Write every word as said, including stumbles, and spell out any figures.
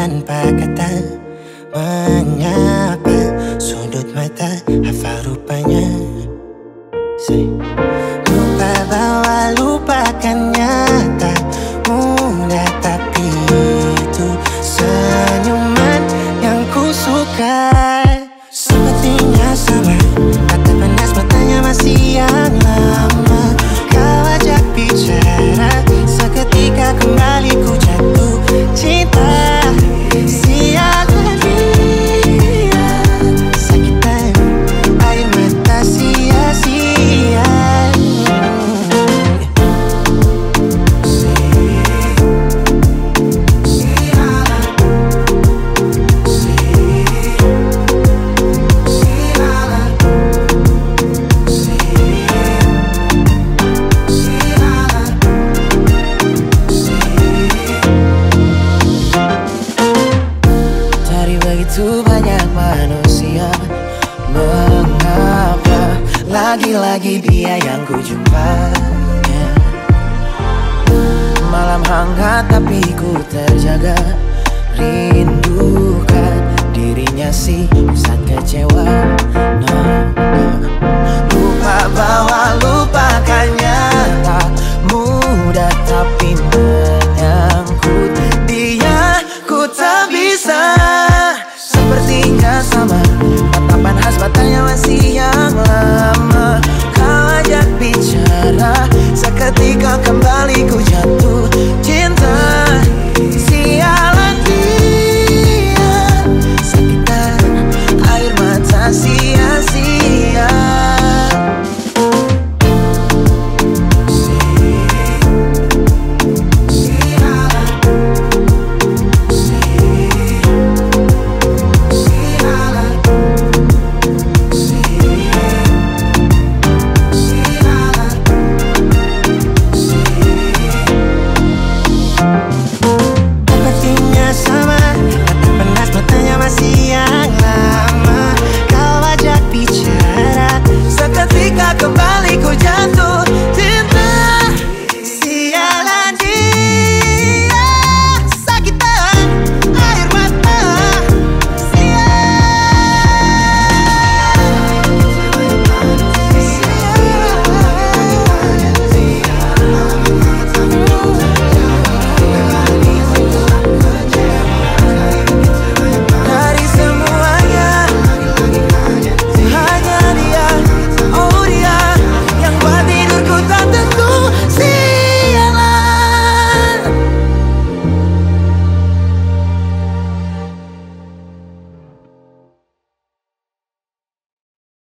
tanpa kata. Mengapa sudut mata hafal rupanya. Say. Lupa bahwa lupakan nyata mudah, tapi itu senyuman yang ku suka. Sepertinya sama, kata panas matanya masih yang lama. Kau ajak bicara, seketika kembali ku jatuh cinta. Sialan dia, sakitan air mata sia-sia. Begitu banyak manusia, mengapa lagi-lagi dia yang ku jumpa? Yeah. Malam hangat tapi ku terjaga, rindukan dirinya sih saat kecewa.